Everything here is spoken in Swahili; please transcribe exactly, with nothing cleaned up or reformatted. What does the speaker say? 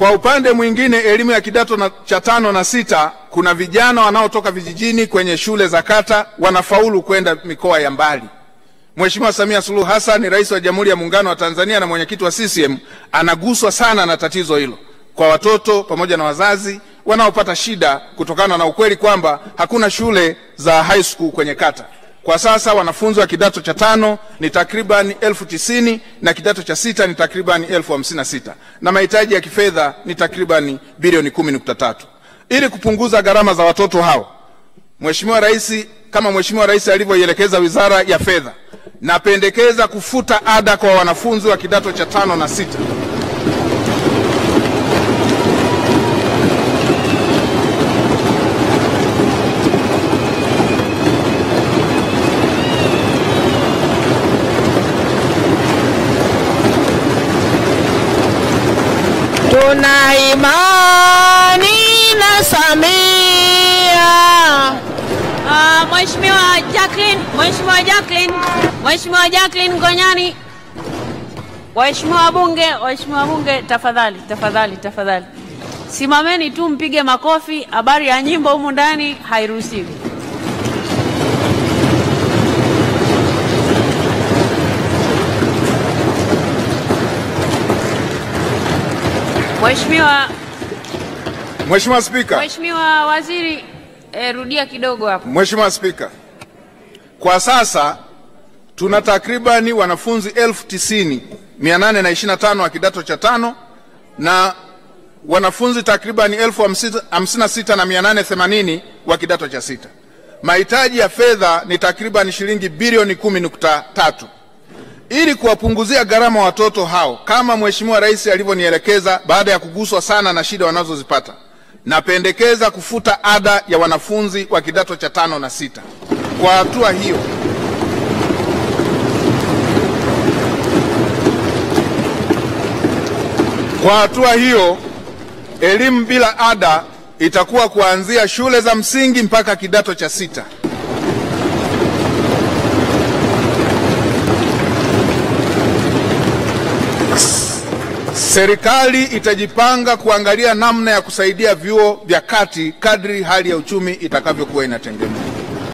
Kwa upande mwingine, elimu ya kidato na, cha tano na sita, kuna vijana wanaotoka vijijini kwenye shule za kata wanafaulu kwenda mikoa ya mbali. Mheshimiwa Samia Suluhu Hassan, Rais wa Jamhuri ya Muungano wa Tanzania na mwenyekiti wa C C M, anaguswa sana na tatizo hilo kwa watoto pamoja na wazazi wanaopata shida kutokana na ukweli kwamba hakuna shule za high school kwenye kata. Kwa sasa wanafunzi wa kidato cha tano ni takriban elfu tisini na kidato cha sita ni takriban elfu hamsini na sita na mahitaji ya kifedha ni takriban bilioni kumi nukta tatu. Ili kupunguza gharama za watoto hao, Mheshimiwa Rais, kama Mheshimiwa Rais alivyoielekeza Wizara ya Fedha, napendekeza kufuta ada kwa wanafunzi wa kidato cha tano na sita. Tuna imani na Samia. Uh, Mheshimiwa Jacqueline, Mheshimiwa Jacqueline, Mheshimiwa Jacqueline Ngonyani. Waheshimiwa wabunge, waheshimiwa wabunge, tafadhali, tafadhali, tafadhali. Simameni tu mpige makofi, habari ya nyimbo humu ndani hairuhusiwi. Mheshimiwa Mheshimiwa Spika. Mheshimiwa Waziri, eh, rudia kidogo hapo. Mheshimiwa Spika, kwa sasa tuna takribani wanafunzi elfu tisini mia nane na ishirini na tano wa kidato cha tano na wanafunzi takribani elfu hamsini na sita na mia nane themanini wa kidato cha sita. Mahitaji ya fedha ni takribani shilingi bilioni kumi nukta tatu. Ili kuwapunguzia gharama watoto hao, kama Mheshimiwa Rais alivyonielekeza baada ya kuguswa sana na shida wanazozipata, napendekeza kufuta ada ya wanafunzi wa kidato cha tano na sita. Kwa hatua hiyo, Kwa hatua hiyo, elimu bila ada itakuwa kuanzia shule za msingi mpaka kidato cha sita. Serikali itajipanga kuangalia namna ya kusaidia vyuo vya kati kadri hali ya uchumi itakavyokuwa inatengemea.